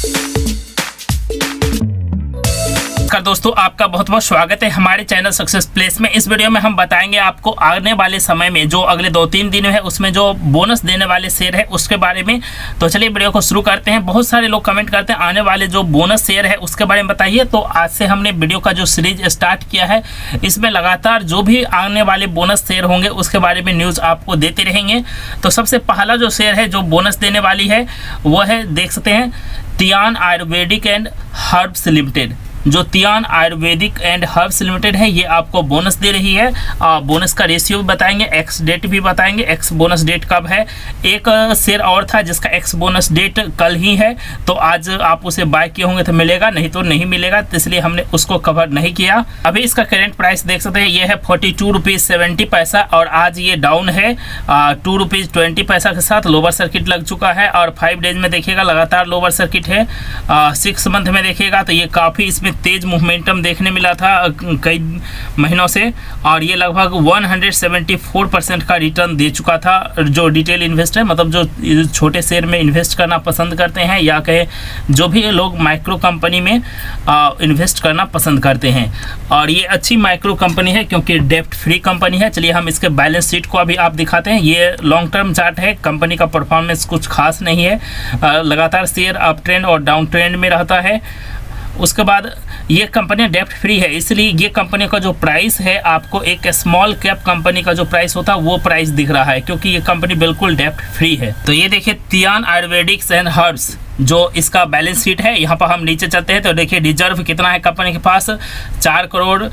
दोस्तों आपका बहुत बहुत स्वागत है हमारे चैनल सक्सेस प्लेस में। इस वीडियो में हम बताएंगे आपको आने वाले समय में जो अगले 2-3 दिन है उसमें जो बोनस देने वाले शेयर है उसके बारे में। तो चलिए वीडियो को शुरू करते हैं। बहुत सारे लोग कमेंट करते हैं आने वाले जो बोनस शेयर है उसके बारे में बताइए। तो आज से हमने वीडियो का जो सीरीज स्टार्ट किया है इसमें लगातार जो भी आने वाले बोनस शेयर होंगे उसके बारे में न्यूज़ आपको देते रहेंगे। तो सबसे पहला जो शेयर है जो बोनस देने वाली है वो है, देख सकते हैं, Tiaan Ayurvedic and Herbs Limited. जो Tiaan Ayurvedic and Herbs Limited है ये आपको बोनस दे रही है। बोनस का रेशियो भी बताएंगे, एक्स डेट भी बताएंगे, एक्स बोनस डेट कब है। एक शेयर और था जिसका एक्स बोनस डेट कल ही है, तो आज आप उसे बाय किए होंगे तो मिलेगा, नहीं तो नहीं मिलेगा, तो इसलिए हमने उसको कवर नहीं किया। अभी इसका करेंट प्राइस देख सकते हैं, ये है 42 रुपीज़ 70 पैसा और आज ये डाउन है 2 रुपीज़ 20 पैसा के साथ। लोअर सर्किट लग चुका है और 5 डेज में देखिएगा लगातार लोअर सर्किट है। 6 मंथ में देखिएगा तो ये काफ़ी इसमें तेज मोमेंटम देखने मिला था कई महीनों से, और ये लगभग 174% का रिटर्न दे चुका था। जो डिटेल इन्वेस्टर मतलब जो छोटे शेयर में इन्वेस्ट करना पसंद करते हैं या कहे जो भी लोग माइक्रो कंपनी में इन्वेस्ट करना पसंद करते हैं, और ये अच्छी माइक्रो कंपनी है क्योंकि डेप्ट फ्री कंपनी है। चलिए हम इसके बैलेंस शीट को अभी आप दिखाते हैं। ये लॉन्ग टर्म चार्ट है, कंपनी का परफॉर्मेंस कुछ खास नहीं है, लगातार शेयर अप ट्रेंड और डाउन ट्रेंड में रहता है। उसके बाद ये कंपनी डेप्ट फ्री है, इसलिए ये कंपनी का जो प्राइस है आपको एक स्मॉल कैप कंपनी का जो प्राइस होता है वो प्राइस दिख रहा है क्योंकि ये कंपनी बिल्कुल डेप्ट फ्री है। तो ये देखिए तियान आयुर्वेदिक एंड हर्ब्स जो इसका बैलेंस शीट है। यहाँ पर हम नीचे चलते हैं तो देखिए रिजर्व कितना है कंपनी के पास, 4 करोड़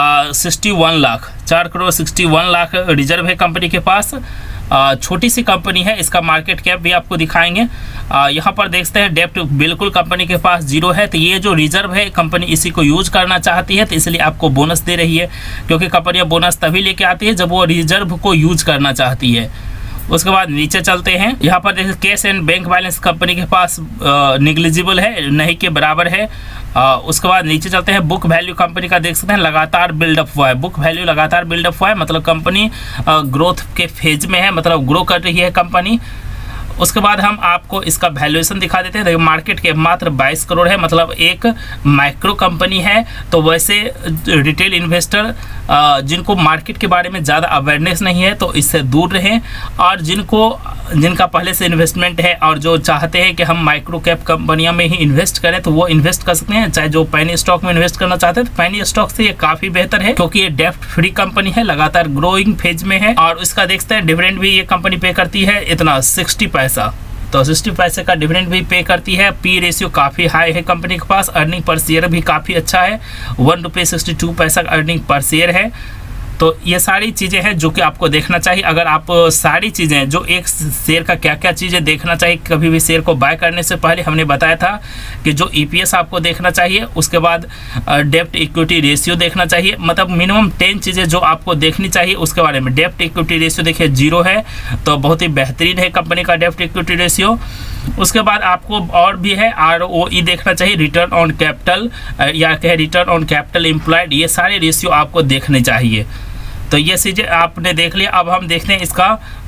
61 लाख, 4 करोड़ 61 लाख रिजर्व है कंपनी के पास। छोटी सी कंपनी है, इसका मार्केट कैप भी आपको दिखाएंगे। यहाँ पर देखते हैं डेप्ट बिल्कुल कंपनी के पास 0 है। तो ये जो रिजर्व है कंपनी इसी को यूज करना चाहती है, तो इसलिए आपको बोनस दे रही है क्योंकि कंपनियाँ बोनस तभी लेके आती है जब वो रिजर्व को यूज करना चाहती है। उसके बाद नीचे चलते हैं, यहाँ पर देखिए cash and bank balance company के पास निग्लिजिबल है, नहीं के बराबर है। उसके बाद नीचे चलते हैं, बुक वैल्यू कंपनी का देख सकते हैं लगातार बिल्डअप हुआ है, बुक वैल्यू लगातार बिल्डअप हुआ है, मतलब कंपनी ग्रोथ के फेज में है, मतलब ग्रो कर रही है कंपनी। उसके बाद हम आपको इसका वैल्यूएशन दिखा देते हैं। देखिए मार्केट कैप मात्र 22 करोड़ है, मतलब एक माइक्रो कंपनी है। तो वैसे रिटेल इन्वेस्टर जिनको मार्केट के बारे में ज़्यादा अवेयरनेस नहीं है तो इससे दूर रहें, और जिनका पहले से इन्वेस्टमेंट है और जो चाहते हैं कि हम माइक्रो कैप कंपनियों में ही इन्वेस्ट करें तो वो इन्वेस्ट कर सकते हैं। चाहे जो पेनी स्टॉक में इन्वेस्ट करना चाहते हैं तो पेनी स्टॉक से ये काफ़ी बेहतर है क्योंकि ये डेप्ट फ्री कंपनी है, लगातार ग्रोइंग फेज में है। और इसका देखते हैं डिविडेंड भी ये कंपनी पे करती है इतना 60 पैसा, तो 60 पैसे का डिविडेंड भी पे करती है। पी रेशियो काफ़ी हाई है कंपनी के पास। अर्निंग पर शेयर भी काफ़ी अच्छा है, 1 रुपये 62 पैसा का अर्निंग पर शेयर है। तो ये सारी चीज़ें हैं जो कि आपको देखना चाहिए। अगर आप सारी चीज़ें जो एक शेयर का क्या क्या चीज़ें देखना चाहिए कभी भी शेयर को बाय करने से पहले, हमने बताया था कि जो ईपीएस आपको देखना चाहिए, उसके बाद डेप्ट इक्विटी रेशियो देखना चाहिए, मतलब मिनिमम 10 चीज़ें जो आपको देखनी चाहिए उसके बारे में। डेप्ट इक्विटी रेशियो देखिए 0 है, तो बहुत ही बेहतरीन है कंपनी का डेप्ट इक्विटी रेशियो। उसके बाद आपको और भी है ROE देखना चाहिए, रिटर्न ऑन कैपिटल या कहे रिटर्न ऑन कैपिटल एम्प्लॉयड, ये सारे रेशियो आपको देखने चाहिए। तो ये चीज़ें आपने देख लिया। अब हम देखते हैं इसका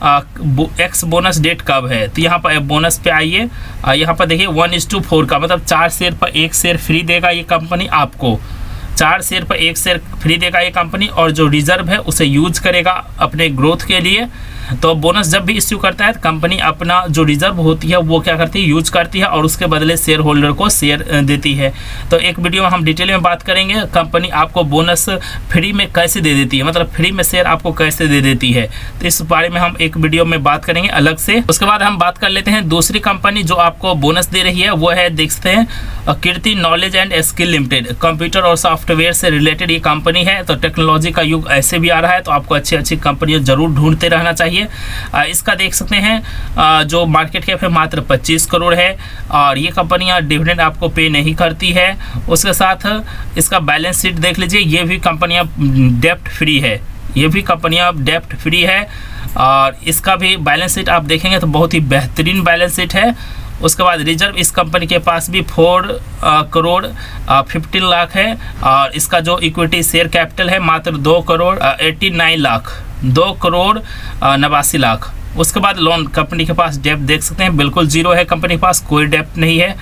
एक्स बोनस डेट कब है। तो यहाँ पर बोनस पे आइए, यहाँ पर देखिए 1:4 का, मतलब 4 शेयर पर 1 शेयर फ्री देगा ये कंपनी आपको, 4 शेयर पर 1 शेयर फ्री देगा ये कंपनी, और जो रिजर्व है उसे यूज करेगा अपने ग्रोथ के लिए। तो बोनस जब भी इश्यू करता है तो कंपनी अपना जो रिजर्व होती है वो क्या करती है, यूज करती है और उसके बदले शेयर होल्डर को शेयर देती है। तो एक वीडियो में हम डिटेल में बात करेंगे कंपनी आपको बोनस फ्री में कैसे दे देती है, मतलब फ्री में शेयर आपको कैसे दे देती है, तो इस बारे में हम एक वीडियो में बात करेंगे अलग से। उसके बाद हम बात कर लेते हैं दूसरी कंपनी जो आपको बोनस दे रही है, वो है देख सकते हैं Kirti Knowledge and Skill Limited. Computer और सॉफ्टवेयर से रिलेटेड ये कंपनी है। तो टेक्नोलॉजी का युग ऐसे भी आ रहा है, तो आपको अच्छी अच्छी कंपनियाँ जरूर ढूंढते रहना चाहिए। इसका देख सकते हैं जो मार्केट कैप है मात्र 25 करोड़ है, और ये कंपनियां डिविडेंड आपको पे नहीं करती है। उसके साथ इसका बैलेंस शीट देख लीजिए, ये भी कंपनियां डेप्ट फ्री है, ये भी कंपनियां डेप्ट फ्री है, और इसका भी बैलेंस शीट आप देखेंगे तो बहुत ही बेहतरीन बैलेंस शीट है। उसके बाद रिजर्व इस कंपनी के पास भी 4 करोड़ 15 लाख है, और इसका जो इक्विटी शेयर कैपिटल है मात्र 2 करोड़ 89 लाख, 2 करोड़ 89 लाख। उसके बाद लोन कंपनी के पास डेप्ट देख सकते हैं बिल्कुल 0 है, कंपनी के पास कोई डेप्ट नहीं है।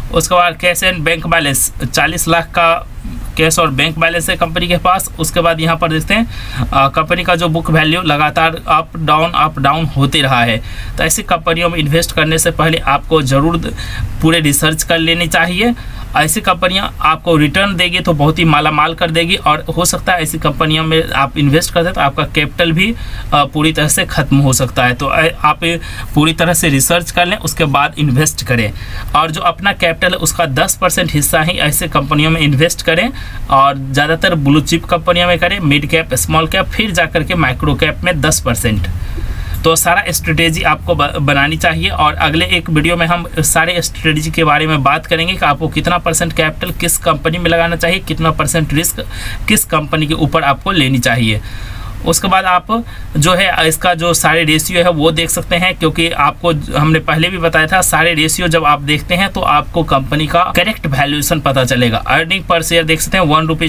उसके बाद cash and bank balance 40 lakh का कैश और बैंक बैलेंस है कंपनी के पास। उसके बाद यहाँ पर देखते हैं कंपनी का जो बुक वैल्यू लगातार अप डाउन होते रहा है। तो ऐसी कंपनियों में इन्वेस्ट करने से पहले आपको ज़रूर पूरे रिसर्च कर लेनी चाहिए। ऐसी कंपनियां आपको रिटर्न देगी तो बहुत ही माला माल कर देगी, और हो सकता है ऐसी कंपनियों में आप इन्वेस्ट करते हैं तो आपका कैपिटल भी पूरी तरह से ख़त्म हो सकता है। तो आप पूरी तरह से रिसर्च कर लें, उसके बाद इन्वेस्ट करें, और जो अपना कैपिटल है उसका 10% हिस्सा ही ऐसे कंपनियों में इन्वेस्ट करें, और ज़्यादातर ब्लू चिप कंपनियों में करें, मिड कैप, स्मॉल कैप, फिर जाकर के माइक्रो कैप में 10%। तो सारा स्ट्रेटेजी आपको बनानी चाहिए, और अगले एक वीडियो में हम सारे स्ट्रेटेजी के बारे में बात करेंगे कि आपको कितना % कैपिटल किस कंपनी में लगाना चाहिए, कितना % रिस्क किस कंपनी के ऊपर आपको लेनी चाहिए। उसके बाद आप जो है इसका जो सारे रेशियो है वो देख सकते हैं, क्योंकि आपको हमने पहले भी बताया था सारे रेशियो जब आप देखते हैं तो आपको कंपनी का करेक्ट वैल्यूएशन पता चलेगा। अर्निंग पर शेयर देख सकते हैं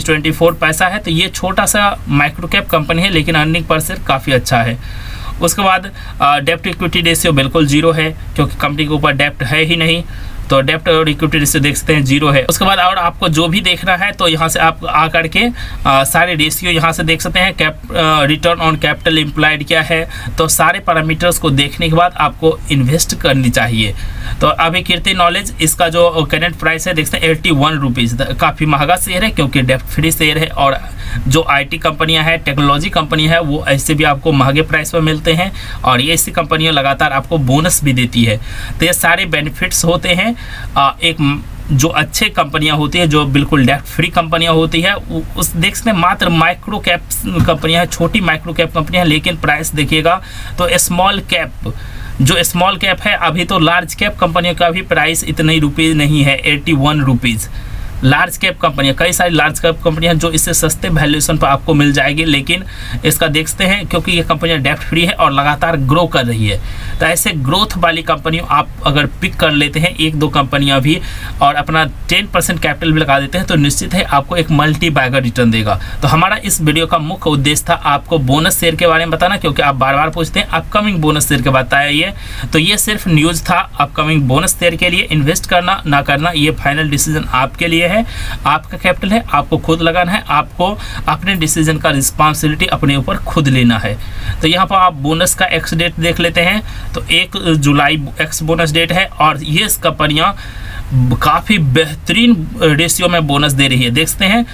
₹1.24 है, तो ये छोटा सा माइक्रो कैप कंपनी है लेकिन अर्निंग पर शेयर काफ़ी अच्छा है। उसके बाद डेप्ट इक्विटी रेशियो बिल्कुल 0 है, क्योंकि कंपनी के ऊपर डेप्ट है ही नहीं, तो डेप्ट और इक्विटी रेशियो देख सकते हैं 0 है। उसके बाद और आपको जो भी देखना है तो यहाँ से आप आ करके सारे रेशियो यहाँ से देख सकते हैं। रिटर्न ऑन कैपिटल एम्प्लॉयड क्या है, तो सारे पैरामीटर्स को देखने के बाद आपको इन्वेस्ट करनी चाहिए। तो अभी कीर्ति नॉलेज इसका जो करेंट प्राइस है देख सकते हैं ₹81, काफ़ी महंगा शेयर है क्योंकि डेप्ट फ्री शेयर है, और जो IT कंपनियां हैं, टेक्नोलॉजी कंपनी है, वो ऐसे भी आपको महंगे प्राइस पर मिलते हैं, और ये ऐसी कंपनियां लगातार आपको बोनस भी देती है। तो ये सारे बेनिफिट्स होते हैं। एक जो अच्छे कंपनियां होती है, जो बिल्कुल डेप्ट फ्री कंपनियां होती है, उस देख सकते हैं मात्र माइक्रो कैप कंपनियां हैं, छोटी माइक्रो कैप कंपनियां, लेकिन प्राइस देखिएगा तो स्मॉल कैप, जो स्मॉल कैप है, अभी तो लार्ज कैप कंपनियों का भी प्राइस इतने रुपये नहीं है, ₹81। लार्ज कैप कंपनियां, कई सारी लार्ज कैप कंपनियां जो इससे सस्ते वैल्यूएशन पर आपको मिल जाएगी, लेकिन इसका देखते हैं क्योंकि ये कंपनियां डेप्ट फ्री है और लगातार ग्रो कर रही है। तो ऐसे ग्रोथ वाली कंपनियों आप अगर पिक कर लेते हैं 1-2 कंपनियां भी, और अपना 10% कैपिटल भी लगा देते हैं, तो निश्चित है आपको एक मल्टी बैगर रिटर्न देगा। तो हमारा इस वीडियो का मुख्य उद्देश्य था आपको बोनस शेयर के बारे में बताना, क्योंकि आप बार बार पूछते हैं अपकमिंग बोनस शेयर के बताइए, तो ये सिर्फ न्यूज़ था। अपकमिंग बोनस शेयर के लिए इन्वेस्ट करना ना करना ये फाइनल डिसीजन आपके लिए है। आपका कैपिटल है, आपको खुद लगाना है, आपको अपने डिसीजन का रिस्पांसिबिलिटी अपने ऊपर खुद लेना है। तो यहाँ पर आप बोनस का एक्स डेट देख लेते हैं, तो 1 जुलाई एक्स बोनस डेट है, और ये कंपनियां काफ़ी बेहतरीन रेशियो में बोनस दे रही है। देख सकते हैं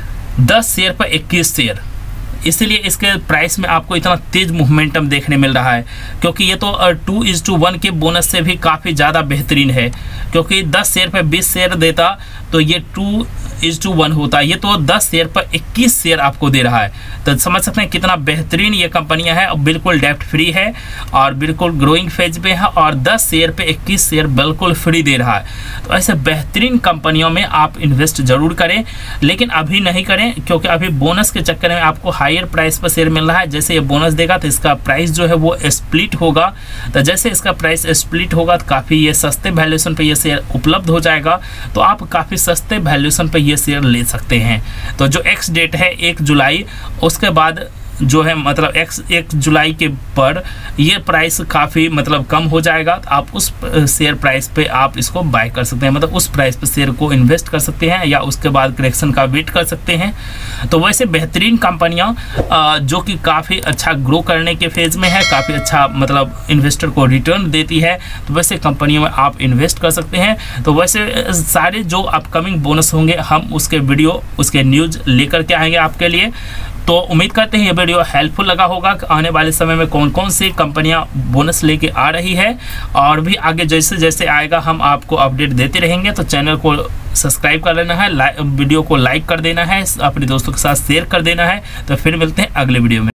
10 शेयर पर 21 शेयर, इसीलिए इसके प्राइस में आपको इतना तेज मोमेंटम देखने मिल रहा है, क्योंकि ये तो 2:1 के बोनस से भी काफ़ी ज़्यादा बेहतरीन है, क्योंकि 10 शेयर पर 20 शेयर देता तो ये 2:1 होता, ये तो 10 शेयर पर 21 शेयर आपको दे रहा है। तो समझ सकते हैं कितना बेहतरीन ये कंपनियां हैं, और बिल्कुल डेप्ट फ्री है और बिल्कुल ग्रोइंग फेज पे है, और 10 शेयर पे 21 शेयर बिल्कुल फ्री दे रहा है। तो ऐसे बेहतरीन कंपनियों में आप इन्वेस्ट जरूर करें, लेकिन अभी नहीं करें, क्योंकि अभी बोनस के चक्कर में आपको हायर प्राइस पर शेयर मिल रहा है। जैसे ये बोनस देगा तो इसका प्राइस जो है वो स्प्लिट होगा, तो जैसे इसका प्राइस स्प्लिट होगा तो काफ़ी ये सस्ते वैल्यूएशन पे ये शेयर उपलब्ध हो जाएगा, तो आप काफ़ी सस्ते वैल्यूएशन पे ये शेयर ले सकते हैं। तो जो एक्स डेट है 1 जुलाई, उसके बाद जो है मतलब 1 जुलाई के पर ये प्राइस काफ़ी मतलब कम हो जाएगा, तो आप उस शेयर प्राइस पे आप इसको बाय कर सकते हैं, मतलब उस प्राइस पे शेयर को इन्वेस्ट कर सकते हैं, या उसके बाद करेक्शन का वेट कर सकते हैं। तो वैसे बेहतरीन कंपनियां जो कि काफ़ी अच्छा ग्रो करने के फेज़ में है, काफ़ी अच्छा मतलब इन्वेस्टर को रिटर्न देती है, तो वैसे कंपनियों में आप इन्वेस्ट कर सकते हैं। तो वैसे सारे जो अपकमिंग बोनस होंगे हम उसके वीडियो, उसके न्यूज़ लेकर के आएंगे आपके लिए। तो उम्मीद करते हैं ये वीडियो हेल्पफुल लगा होगा कि आने वाले समय में कौन कौन सी कंपनियां बोनस लेके आ रही है, और भी आगे जैसे जैसे आएगा हम आपको अपडेट देते रहेंगे। तो चैनल को सब्सक्राइब कर लेना है, वीडियो को लाइक कर देना है, अपने दोस्तों के साथ शेयर कर देना है। तो फिर मिलते हैं अगले वीडियो में।